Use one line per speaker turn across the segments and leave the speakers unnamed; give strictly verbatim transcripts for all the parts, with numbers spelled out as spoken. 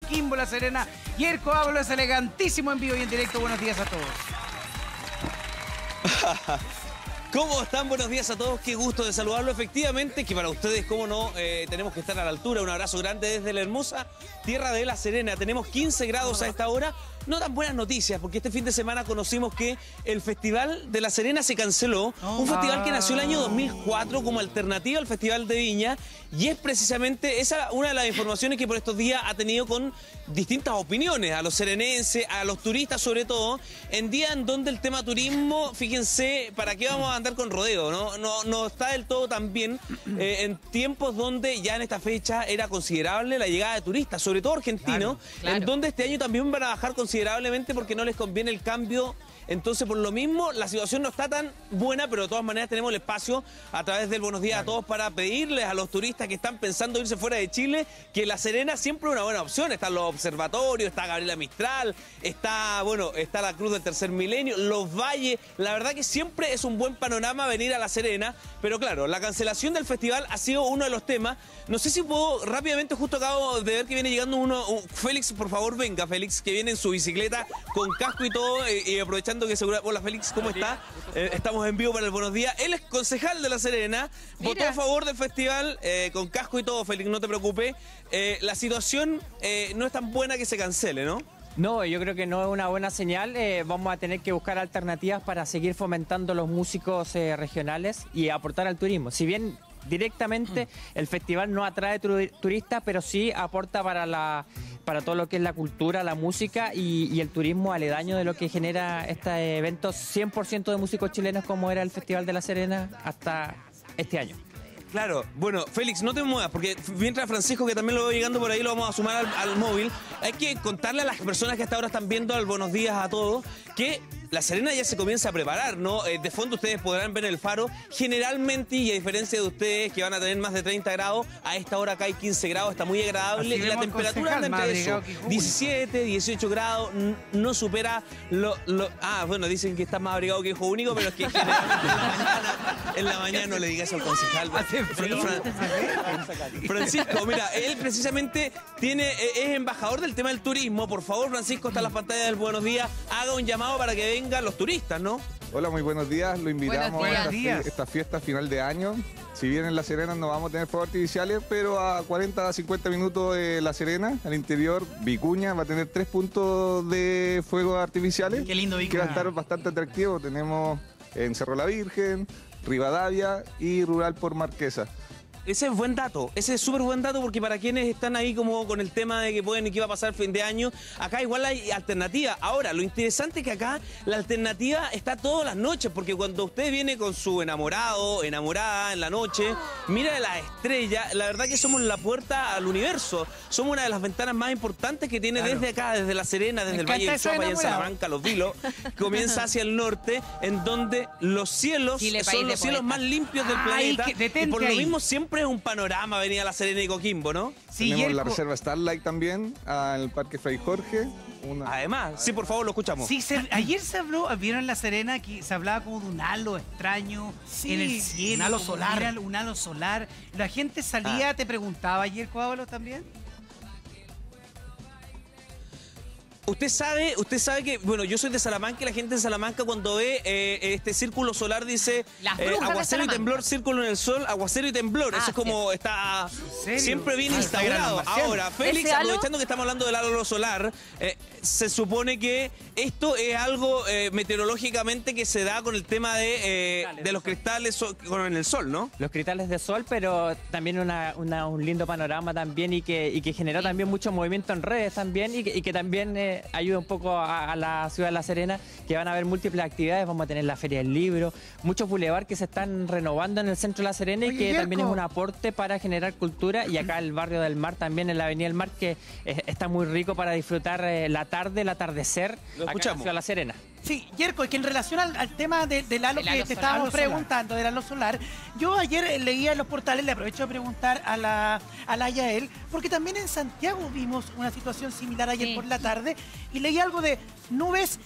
Coquimbo, La Serena. Yerko Ábalos, elegantísimo en vivo y en directo. Buenos días a todos.
¿Cómo están? Buenos días a todos, qué gusto de saludarlo. Efectivamente, que para ustedes, cómo no, eh, tenemos que estar a la altura. Un abrazo grande desde la hermosa tierra de La Serena. Tenemos quince grados a esta hora. No tan buenas noticias, porque este fin de semana conocimos que el Festival de La Serena se canceló. Un festival que nació el año dos mil cuatro como alternativa al Festival de Viña. Y es precisamente esa una de las informaciones que por estos días ha tenido con distintas opiniones, a los serenenses, a los turistas sobre todo, en días en donde el tema turismo, fíjense, ¿para qué vamos a andar con rodeo? No, no, no está del todo tan bien, eh, en tiempos donde ya en esta fecha era considerable la llegada de turistas, sobre todo argentinos, claro, claro. En donde este año también van a bajar considerablemente porque no les conviene el cambio. Entonces, por lo mismo, la situación no está tan buena, pero de todas maneras tenemos el espacio a través del Buenos Días a Todos para pedirles a los turistas que están pensando irse fuera de Chile que La Serena siempre es una buena opción. Están los observatorios, está Gabriela Mistral, está, bueno, está la Cruz del Tercer Milenio, los valles. La verdad que siempre es un buen panorama venir a La Serena, pero claro, la cancelación del festival ha sido uno de los temas. No sé si puedo rápidamente, justo acabo de ver que viene llegando uno. Uh, Félix, por favor, venga, Félix, que viene en su bicicleta con casco y todo, y, y aprovechando que segura... Hola, Félix, ¿cómo está? Eh, estamos en vivo para el Buenos Días. Él es concejal de La Serena, Mira. votó a favor del festival, eh, con casco y todo, Félix, no te preocupes. Eh, la situación eh, no es tan buena que se cancele, ¿no?
No, yo creo que no es una buena señal. Eh, vamos a tener que buscar alternativas para seguir fomentando los músicos eh, regionales y aportar al turismo. Si bien directamente el festival no atrae turistas, pero sí aporta para la para todo lo que es la cultura, la música y, y el turismo aledaño de lo que genera este evento cien por ciento de músicos chilenos como era el Festival de La Serena hasta este año.
Claro, bueno, Félix, no te muevas, porque mientras Francisco, que también lo veo llegando por ahí, lo vamos a sumar al, al móvil, hay que contarle a las personas que hasta ahora están viendo al Buenos Días a Todos que La Serena ya se comienza a preparar, ¿no? Eh, de fondo ustedes podrán ver el faro. Generalmente, y a diferencia de ustedes que van a tener más de treinta grados, a esta hora acá hay quince grados, está muy agradable. Y la temperatura anda entre eso, diecisiete, dieciocho grados, no supera lo, lo... Ah, bueno, dicen que está más abrigado que hijo único, pero es que generalmente en la mañana, en la mañana no le digas al concejal. Francisco, mira, él precisamente tiene, es embajador del tema del turismo. Por favor, Francisco, está en las pantallas del Buenos Días. Haga un llamado para que vengan los turistas, ¿no?
Hola, muy buenos días. Lo invitamos a esta,
días.
esta fiesta final de año. Si bien en La Serena no vamos a tener fuegos artificiales, pero a cuarenta a cincuenta minutos de La Serena, al interior, Vicuña va a tener tres puntos de fuegos artificiales.
Qué lindo Vicuña.
Que va a estar bastante atractivo. Tenemos en Cerro La Virgen, Rivadavia y Rural por Marquesa.
Ese es buen dato, ese es súper buen dato, porque para quienes están ahí como con el tema de que pueden y qué va a pasar fin de año, acá igual hay alternativa. Ahora, lo interesante es que acá la alternativa está todas las noches, porque cuando usted viene con su enamorado, enamorada en la noche, mira las estrellas, la verdad que somos la puerta al universo. Somos una de las ventanas más importantes que tiene, claro, desde acá, desde La Serena, desde Me el Valle del Choapa, allá en Salamanca, Los Vilos, comienza hacia el norte, en donde los cielos Chile, son los cielos más limpios del
Ay,
planeta.
que,
y por lo
ahí.
mismo siempre es un panorama venir a La Serena y Coquimbo, ¿no?
Sí, tenemos Yerko. La reserva Starlight también, al Parque Fray Jorge. Una...
Además, sí, por favor, lo escuchamos.
Sí, se, ayer se habló, vieron en La Serena que se hablaba como de un halo extraño, sí, en el cielo. Un halo solar. Era un halo solar. La gente salía, ah. te preguntaba ayer, Ábalos, también.
Usted sabe, usted sabe que, bueno, yo soy de Salamanca y la gente de Salamanca cuando ve eh, este círculo solar dice eh, aguacero y temblor, círculo en el sol, aguacero y temblor. Ah, eso es como sí. está siempre bien ah, instaurado. Ahora, Félix, aprovechando que estamos hablando del halo solar, eh, se supone que esto es algo eh, meteorológicamente que se da con el tema de, eh, de los cristales so con el sol, ¿no?
Los cristales de sol, pero también una, una, un lindo panorama también y que, y que generó también mucho movimiento en redes también y que, y que también... Eh, ayuda un poco a, a la ciudad de La Serena, que van a haber múltiples actividades. Vamos a tener la Feria del Libro, muchos bulevares que se están renovando en el centro de La Serena y Oye, que Yerko. también es un aporte para generar cultura. Y acá el barrio del Mar también, en la Avenida del Mar, que eh, está muy rico para disfrutar eh, la tarde, el atardecer,
Lo
acá
escuchamos.
en la ciudad de La Serena.
Sí, Yerko, que en relación al, al tema de, del halo que te estábamos preguntando, del halo solar, yo ayer leía en los portales, le aprovecho de preguntar a la, a la Yael, porque también en Santiago vimos una situación similar ayer sí. por la tarde, y leí algo de nubes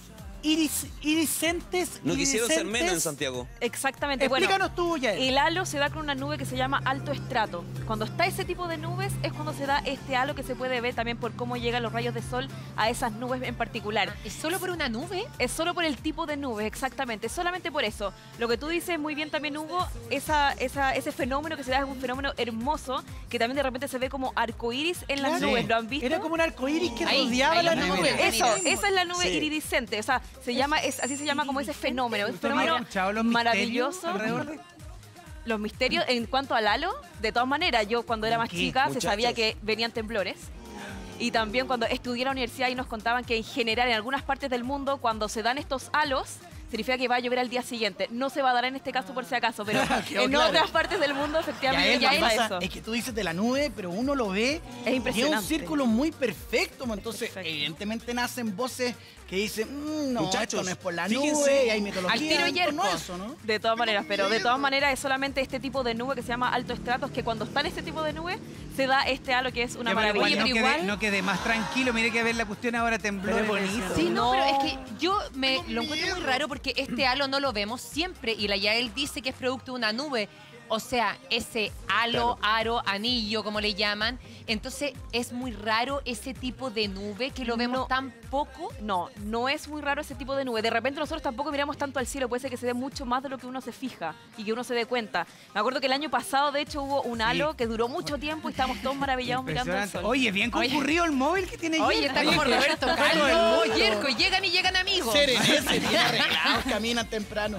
iris, iriscentes.
No quisieron ser menos en
iriscentes.
Santiago.
Exactamente.
Explícanos
Bueno,
tú, ya.
el halo se da con una nube que se llama alto estrato. Cuando está ese tipo de nubes es cuando se da este halo que se puede ver también por cómo llegan los rayos de sol a esas nubes en particular.
¿Es solo por una nube?
Es solo por el tipo de nubes, exactamente. Solamente por eso. Lo que tú dices muy bien también, Hugo, esa, esa, ese fenómeno que se da es un fenómeno hermoso que también de repente se ve como arcoíris en las
Claro.
nubes. ¿Lo han visto?
Era como un arcoíris que
Ahí,
rodeaba
ahí
la
lo
nube.
vemos.
Eso, esa es la nube
Sí.
iridiscente. O sea, se llama, es, así se llama como ese fenómeno. Un
¿Usted no
fenómeno
ha escuchado los
maravilloso.
misterios alrededor de-
Los misterios en cuanto al halo, de todas maneras, yo cuando era más
¿Qué,
chica se
muchachos?
sabía que venían temblores. Y también cuando estudié en la universidad y nos contaban que en general en algunas partes del mundo cuando se dan estos halos significa que va a llover al día siguiente. No se va a dar en este caso por si acaso, pero
Quedó
en
claro.
otras partes del mundo efectivamente
Ya
ya
es,
pasa
pasa,
eso.
es que tú dices de la nube, pero uno lo ve
Es
y
impresionante.
es un círculo muy perfecto, mo. entonces
Perfecto.
evidentemente nacen voces que dicen, "Mm, no,
Muchachos,
esto no es por la
fíjense,
nube, y hay metodología
al tiro
en torno a
yerco.
eso, ¿no?
De todas maneras, pero de todas maneras es solamente este tipo de nube que se llama alto estratos, que cuando está en este tipo de nube se da este halo que es una
Ya, pero
maravilla.
no,
pero
quede,
igual-
no quede más tranquilo. Mire que ver la cuestión ahora tembló.
Pero es bonito.
Sí, no,
No.
pero es que yo me lo encuentro muy raro porque este halo no lo vemos siempre y la Yael dice que es producto de una nube. O sea, ese halo, aro, anillo, como le llaman. Entonces, es muy raro ese tipo de nube que lo vemos
No.
tan poco.
No, no es muy raro ese tipo de nube. De repente nosotros tampoco miramos tanto al cielo, puede ser que se dé mucho más de lo que uno se fija y que uno se dé cuenta. Me acuerdo que el año pasado, de hecho, hubo un halo que duró mucho tiempo y estábamos todos maravillados mirando el
Impresionante.
sol.
Oye, bien concurrido el móvil que tiene
Oye,
Yerko.
está como
Oye,
Roberto
todo el
Carlos,
mundo.
Yerko, llegan y llegan amigos.
Serenese, bien arreglados, caminan temprano.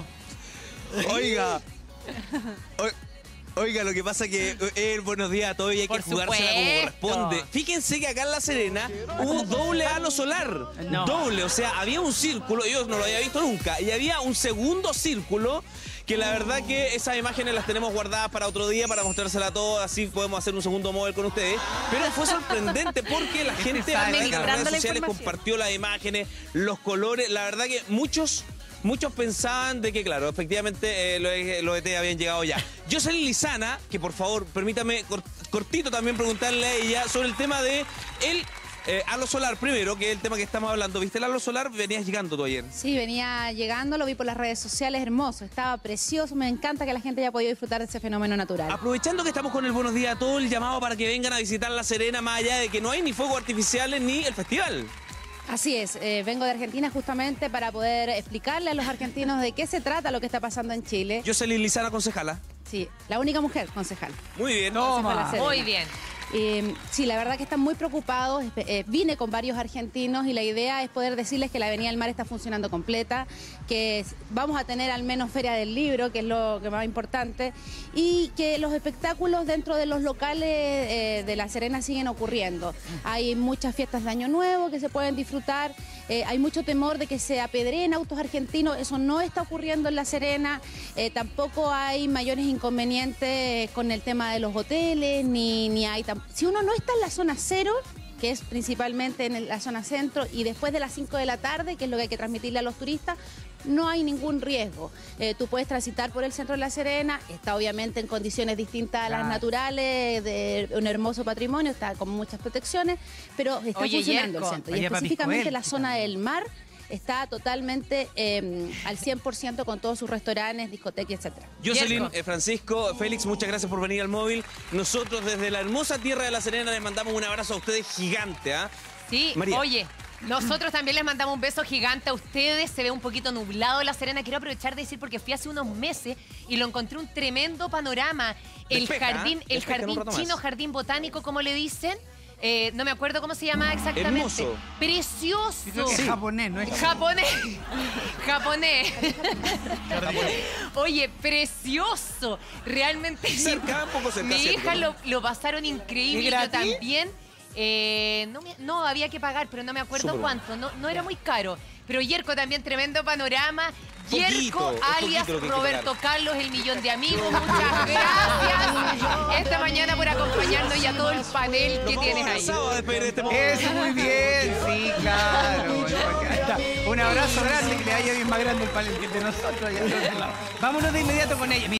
Oiga. O- Oiga, lo que pasa que eh, buenos días a todos y hay
Por
que jugársela como
supuesto.
corresponde. Fíjense que acá en La Serena hubo doble halo solar.
No.
Doble, o sea, había un círculo, yo no lo había visto nunca, y había un segundo círculo que la verdad que esas imágenes las tenemos guardadas para otro día, para mostrárselas a todos, así podemos hacer un segundo móvil con ustedes. Pero fue sorprendente porque la gente la verdad, que en las
administrando
redes
la
sociales
información.
compartió las imágenes, los colores, la verdad que muchos... Muchos pensaban de que, claro, efectivamente eh, los, los E T habían llegado ya. Jocelyn Lizana, que por favor, permítame cor- cortito también preguntarle a ella sobre el tema de el eh, halo solar primero, que es el tema que estamos hablando. ¿Viste el halo solar? Venías llegando tú ayer.
Sí, venía llegando, lo vi por las redes sociales, hermoso, estaba precioso, me encanta que la gente haya podido disfrutar de ese fenómeno natural.
Aprovechando que estamos con el Buenos Días a todos, el llamado para que vengan a visitar La Serena, más allá de que no hay ni fuegos artificiales ni el festival.
Así es, eh, vengo de Argentina justamente para poder explicarle a los argentinos de qué se trata lo que está pasando en Chile.
Jocelyn Lizana, concejala.
Sí, la única mujer concejal.
Muy bien.
Concejala Serena.
Muy bien.
Eh, sí, la verdad que están muy preocupados. Eh, vine con varios argentinos y la idea es poder decirles que la Avenida del Mar está funcionando completa, que es- vamos a tener al menos Feria del Libro, que es lo que más importante, y que los espectáculos dentro de los locales eh, de La Serena siguen ocurriendo. Hay muchas fiestas de Año Nuevo que se pueden disfrutar. Eh, hay mucho temor de que se apedreen autos argentinos. Eso no está ocurriendo en La Serena. Eh, tampoco hay mayores inconvenientes con el tema de los hoteles, ni, ni hay... tam- Si uno no está en la zona cero, que es principalmente en el- la zona centro, y después de las cinco de la tarde, que es lo que hay que transmitirle a los turistas, no hay ningún riesgo. Eh, tú puedes transitar por el centro de La Serena, está obviamente en condiciones distintas a las
Claro.
naturales, de un hermoso patrimonio, está con muchas protecciones, pero está
Oye,
funcionando
Yerko,
el centro. Y
vaya pa'
específicamente
Piscoel.
la zona del mar está totalmente eh, al cien por ciento con todos sus restaurantes, discotecas, etcétera.
Jocelyn,
Yerko.
eh, Francisco, Félix, muchas gracias por venir al móvil. Nosotros desde la hermosa tierra de La Serena les mandamos un abrazo a ustedes gigante, ¿ah?
Sí,
María.
oye, nosotros también les mandamos un beso gigante a ustedes. Se ve un poquito nublado La Serena. Quiero aprovechar de decir porque fui hace unos meses y lo encontré un tremendo panorama. El
Despeja,
jardín, el
despeja en un
jardín
rato más.
chino, jardín botánico, como le dicen. Eh, no me acuerdo cómo se llama exactamente.
Hermoso.
Precioso.
Yo creo que es japonés, ¿no es?
Japonés. Japonés. Oye, precioso. Realmente.
Cerca, un poco cerca,
Mi
¿cierto,
hija
no?
lo, lo pasaron
¿Y
increíble. Yo
gratis?
también. Eh, no, me- no, había que pagar, pero no me acuerdo
Súper
cuánto. No, no era muy caro. Pero Yerko también, tremendo panorama.
Poquito,
Yerko,
es
alias
poquito lo que hay que
Roberto
pagar.
Carlos, el millón de amigos. Muchas gracias esta mañana por acompañarnos y a todo el panel que tienes ahí.
Abrazado a despedir de este móvil.
Eso, muy bien, sí, claro. Ahí está. Un abrazo grande, que le vaya bien más grande el panel que el de nosotros. allá al otro lado. Vámonos de inmediato con ella.